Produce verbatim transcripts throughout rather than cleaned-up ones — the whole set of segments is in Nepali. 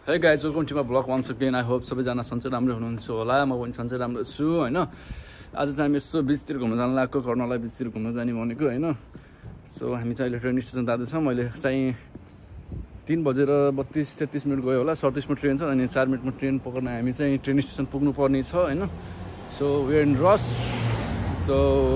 Hey guys, welcome to my vlog once again. I hope सबैजना सन्चै राम्रो हुनुहुन्छ होला। म पनि सन्चै राम्रो छु हैन। आज चाहिँ हामी यसो बिचतिर घुम्न जान लागेको, कर्नला बिचतिर घुम्न जाने भनेको हैन। सो हामी चाहिँ अहिले ट्रेन स्टेसन जाँदैछौँ। मैले चाहिँ तीन बजेर बत्तीस तेत्तीस मिनट गयो होला। सैंतीस मा ट्रेन छ अनि चार मिनटमा ट्रेन पक्र्न हामी चाहिँ ट्रेन स्टेसन पुग्नु पर्ने छ हैन। So we are in rush. So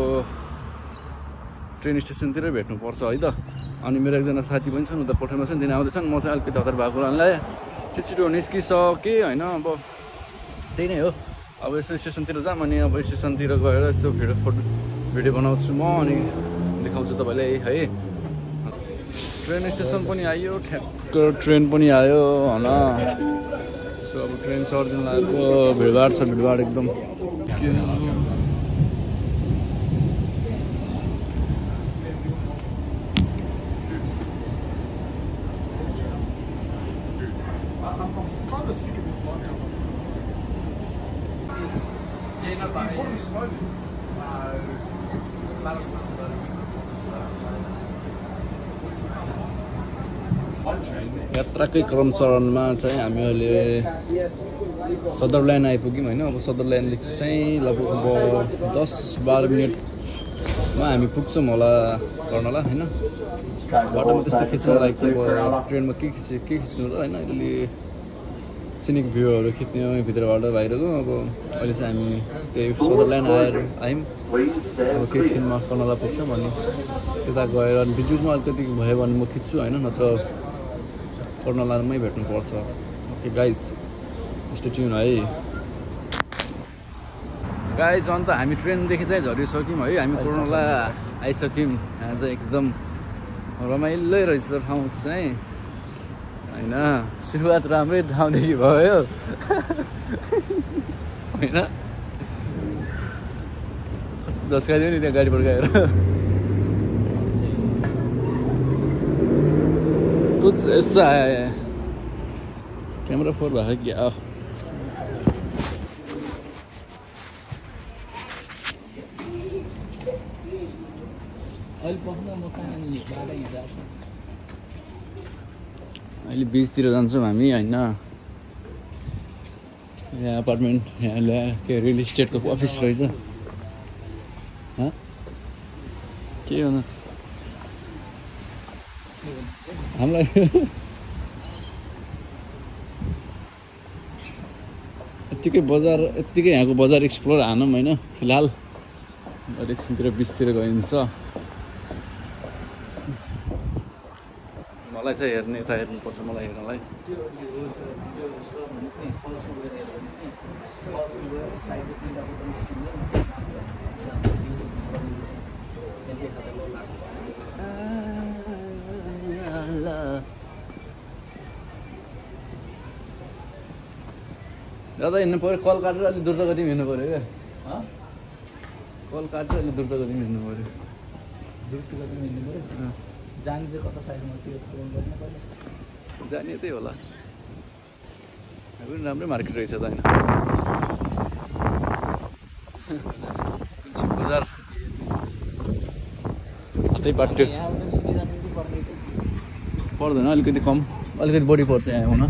train स्टेसनतिर भेट्नु पर्छ है त। अनि मेरो एकजना साथी पनि छन् उता कोठामा छन्, तिनी आउँदैछन्। म चाहिँ अलिकति हतार भएको कारणले छिटो निस्किसकेँ हैन। अब त्यही नै हो। अब यसो स्टेसनतिर जाम अनि अब स्टेसनतिर गएर यसो भिडियो फोटो भिडियो बनाउँछु म अनि देखाउँछु तपाईँलाई है। ट्रेन स्टेसन पनि आयो, ठ्याक्क ट्रेन पनि आयो हैन। सो अब ट्रेन सर्जिन लागेको भिडभाड छ, भिडभाड एकदम। I'm kind of sick of this light job. Yeah, no, but you put them slowly. यात्राकै क्रम चरणमा चाहिँ हामी अहिले सदरल्यान्ड आइपुग्यौँ होइन। अब सदरल्यान्डदेखि चाहिँ लगभग दस बाह्र मिनटमा हामी पुग्छौँ होला कर्नला होइन। बाटोमा त्यस्तो खिच्नु लाइक ट्रेनमा के खिच्यो के खिच्नु र होइन। अहिले सिनिक भ्यूहरू खिच्ने भित्रबाट बाहिरको। अब अहिले चाहिँ हामी त्यही सदरल्यान्ड आएर आयौँ। अब केही छिनमा कर्नला पुग्छौँ अनि त्यता गएर बिजुमा अलिकति भयो भने म खिच्छु होइन, नत्र कर्नलामै भेट्नुपर्छ। ओके गाइज स्टे ट्युन है। गाइज अन्त हामी ट्रेनदेखि चाहिँ झरिसक्यौँ है। हामी कर्नला आइसक्यौँ। यहाँ चाहिँ एकदम रमाइलै रहेछ ठाउँ चाहिँ होइन। सुरुवात राम्रै ठाउँदेखि भयो होइन। कस्तो झस्काइदियो नि त्यहाँ गाडी पड्काएर। कुछ ऐसा है। क्यामेरा फोर भएको क्या अहिले बिचतिर जान्छौँ हामी होइन। यहाँ अपार्टमेन्ट यहाँ ल्या के रियल इस्टेटको अफिस रहेछ के हो न हामीलाई। यत्तिकै बजार यत्तिकै यहाँको बजार एक्सप्लोर हानौँ होइन। फिलहाल एकछिनतिर बिचतिर गइन्छ। मलाई चाहिँ हेर्ने यता हेर्नुपर्छ मलाई हेर्नलाई। दादा हिँड्नु पऱ्यो, कल काटेर अलिक द्रुत गतिमा हिँड्नु पऱ्यो क्या। कल काटेर अलिक द्रुत गतिमा हिँड्नु पऱ्यो। द्रुत गतिमा हिँड्नु पऱ्यो। जाने चाहिँ कता साइडमा त्यो जाने त्यही होला। पनि राम्रै मार्केट रहेछ त होइन। तुलसी बजार अतै बाटो पर्दैन, अलिकति कम अलिकति बढी पर्छ यहाँ हुन।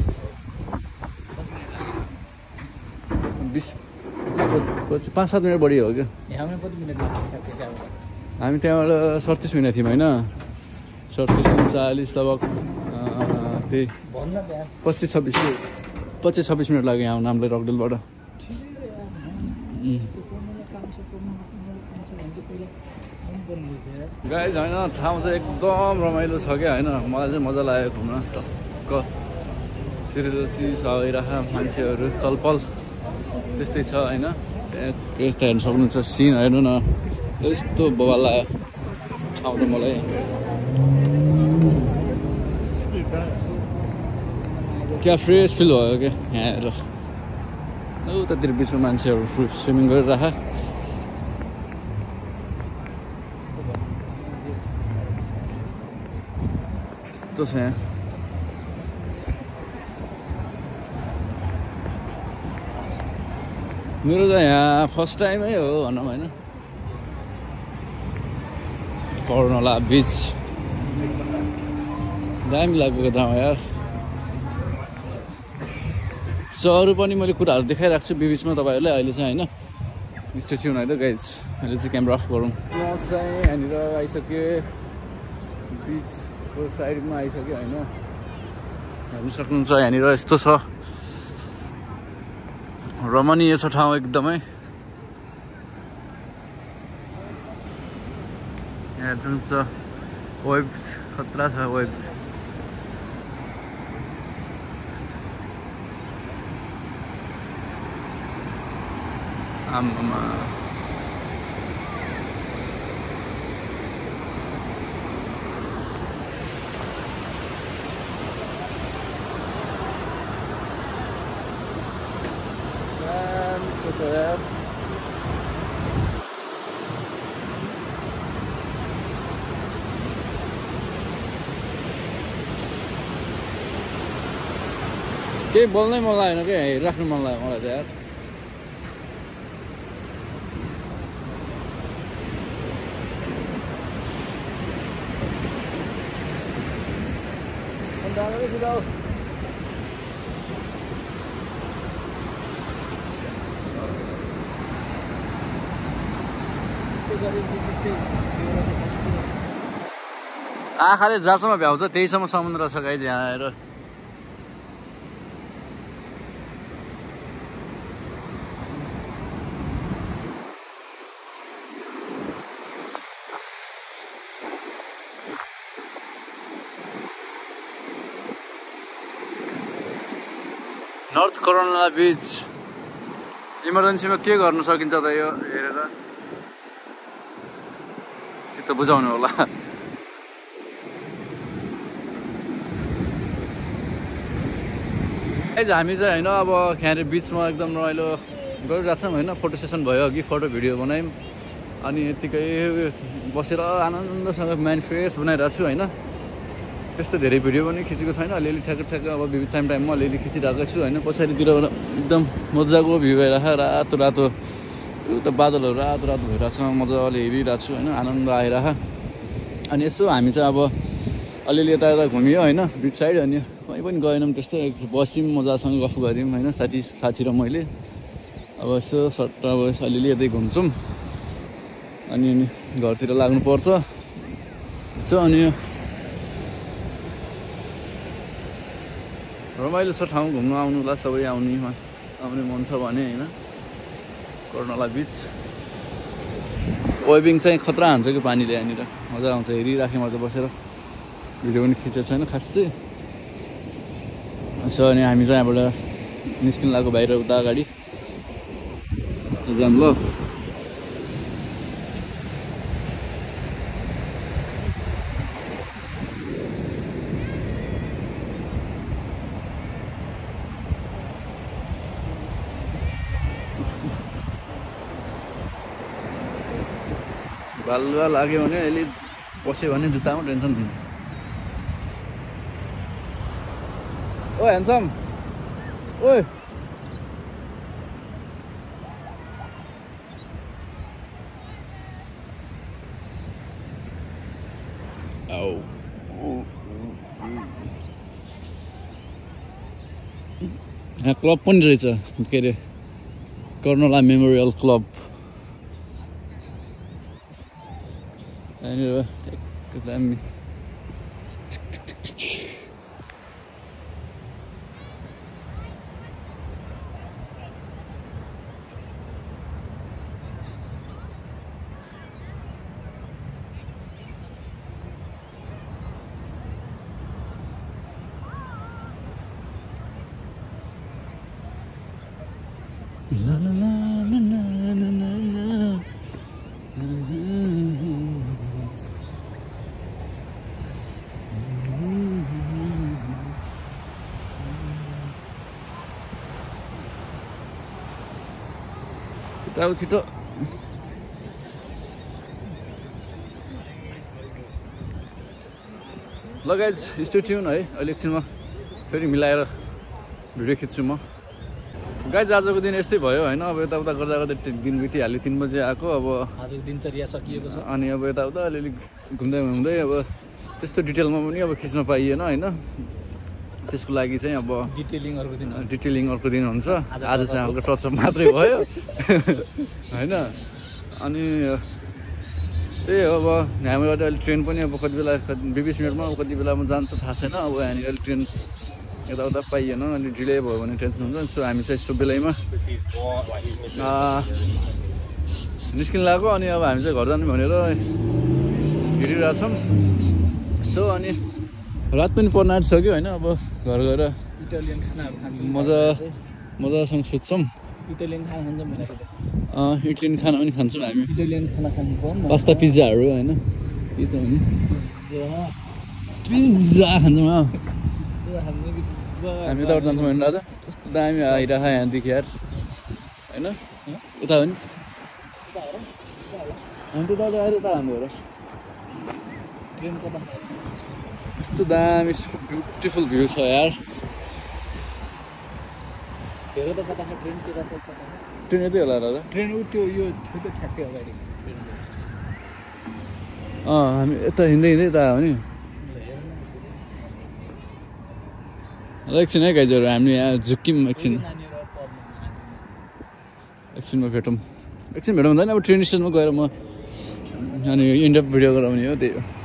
बिस पाँच सात मिनट बढी हो क्या। हामी त्यहाँबाट सडतिस मिनट थियौँ होइन। सडतिस तिन चालिस लगभग त्यही पच्चिस छब्बिस पच्चिस छब्बिस मिनट लाग्यो यहाँ नामलाई रकडेलबाट। गाइज होइन ठाउँ चाहिँ एकदम रमाइलो छ क्या होइन। मलाई चाहिँ मजा लाग्यो घुम्न। टक्क सिरिची सबाइराख मान्छेहरू चलपल त्यस्तै छ होइन। त्यहाँ यस्तो हेर्नु सक्नुहुन्छ सिन हेर्नु न। यस्तो बवाल लाग्यो ठाउँ त मलाई। क्या फ्रेस फिल भयो क्या यहाँ हेरेर। उतातिर बिचमा मान्छेहरू स्विमिङ गरिराख। यस्तो छ यहाँ। मेरो चाहिँ यहाँ फर्स्ट टाइमै हो भनौँ होइन। कर्नला बिच दामी लाग्यो ठाउँ यार। सो अरू पनि मैले कुराहरू देखाइरहेको छु बिचमा तपाईँहरूलाई अहिले चाहिँ होइन स्टे ट्युन है त गाइज अहिले चाहिँ क्यामेरा अफ गरौँ म चाहिँ यहाँनिर आइसकेँ बिचको साइडमा आइसक्यो होइन हेर्नु सक्नुहुन्छ यहाँनिर यस्तो छ रमणीय छ ठाउँ एकदमै यहाँ जुन छ वेब्स खतरा छ वेब्स आम्मामा केही बोल्नै मन लागेन क्या हेरिराख्नु मन लाग्यो मलाई त यार आँखाले जहाँसम्म भ्याउँछ त्यहीसम्म समुद्र छ गाइज यहाँ आएर नर्थ करोनला बीच इमर्जेन्सीमा के गर्नु सकिन्छ त यो हेरेर चित्त बुझाउनु होला हामी चाहिँ होइन अब यहाँनिर बिचमा एकदम रमाइलो गरिरहेको छौँ होइन फोटो सेसन भयो अघि फोटो भिडियो बनायौँ अनि यत्तिकै बसेर आनन्दसँग माइन्ड फ्रेस बनाइरहेको छु होइन त्यस्तो धेरै भिडियो पनि खिचेको छैन अलिअलि ठ्याक्क ठ्याक्क अब विभिन्न टाइम टाइममा अलिअलि खिचिरहेको छु होइन पछाडितिर एकदम मजाको भ्यू भइरहेको रातो रातो त बादलहरू रातो रातो भइरहेको छ मजाले हेरिरहेको छु होइन आनन्द आइरहेको अनि यसो हामी चाहिँ अब अलिअलि यता यता घुमियो होइन बिच साइड अनि कहीँ पनि गएनौँ त्यस्तै बस्यौँ मजासँग गफ गऱ्यौँ होइन साथी साथी र मैले अब यसो सट्ट अब अलिअलि यतै घुम्छौँ अनि घरतिर लाग्नुपर्छ यसो अनि रमाइलो छ ठाउँ घुम्न आउनुलाई सबै आउने आउने मन छ भने होइन कर्नला बिच वेबिङ चाहिँ खतरा हान्छ कि पानीले यहाँनिर मजा आउँछ हेरिराखेँ मजा बसेर भिडियो पनि खिचेको छैन खासै यसो अनि हामी चाहिँ यहाँबाट निस्किनु लाग्यो बाहिर उता अगाडि जाऊँ ल बालुवा लाग्यो भने अहिले बस्यो भने जुत्तामा टेन्सन हुन्छ ओ ह्यान्डसम ओए यहाँ क्लब पनि रहेछ के अरे कर्नला मेमोरियल क्लब यहाँनिर एकदम La la la la la la la la. Tahu छिटो ल गाइज स्टे ट्युन है अहिले एकछिनमा फेरि मिलाएर भिडियो खिच्छु म गाइज आजको दिन यस्तै भयो होइन अब यताउता गर्दा गर्दै दिन बितिहाल्यो तीन बजे आएको अब आजको दिनचर्या सकिएको छ अनि अब यताउता अलिअलि घुम्दै घुम्दै अब त्यस्तो डिटेलमा पनि अब खिच्न पाइएन होइन त्यसको लागि चाहिँ अब डिटेलिङ अर्को दिन डिटेलिङ अर्को दिन हुन्छ आज चाहिँ हल्का टचअप मात्रै भयो होइन अनि त्यही हो अब हामीबाट अहिले ट्रेन पनि अब कति बेला बिस मिनटमा अब कति बेलामा जान्छ थाहा छैन अब यहाँनिर अहिले ट्रेन यताउता पाइएन अनि डिले भयो भने टेन्सन हुन्छ सो हामी चाहिँ यस्तो बेलैमा निस्किन लाग्यो अनि अब हामी चाहिँ घर जाने भनेर हिँडिरहेछौँ सो अनि रात पनि पर्न आँटिसक्यो होइन अब घर गएर इटालियन खानाहरू खान्छौँ मजा मजासँग सुत्छौँ इटालियन खाना खान्छौँ भनेको इटालियन खाना पनि खान्छौँ हामी इटालियन खाना खान्छौँ पास्ता पिज्जाहरू होइन पिज्जा होइन पिज्जा खान्छौँ हामी यताबाट जान्छौँ होइन आज कस्तो दामी आइरह यहाँदेखि यार होइन उता हो नि हामी त्यताबाट आएर उता हाम्रो हो र ट्रेन कता यस्तो दामी ब्युटिफुल भ्यू छ यार हेर त कता छ ट्रेन त्यता छ ट्रेन यतै होला र ट्रेन उ त्यो यो ठुलो ठ्याक्कै अगाडि अँ हामी यता हिँड्दै हिँड्दै यता हो नि ल एकछिन है गाइजहरू हामी यहाँ झुक्क्यौँ एकछिन एकछिनमा भेटौँ एकछिन भेटौँ भन्दा नि अब ट्रेन स्टेसनमा गएर म अनि इन्ड अफ भिडियो गराउने हो त्यही हो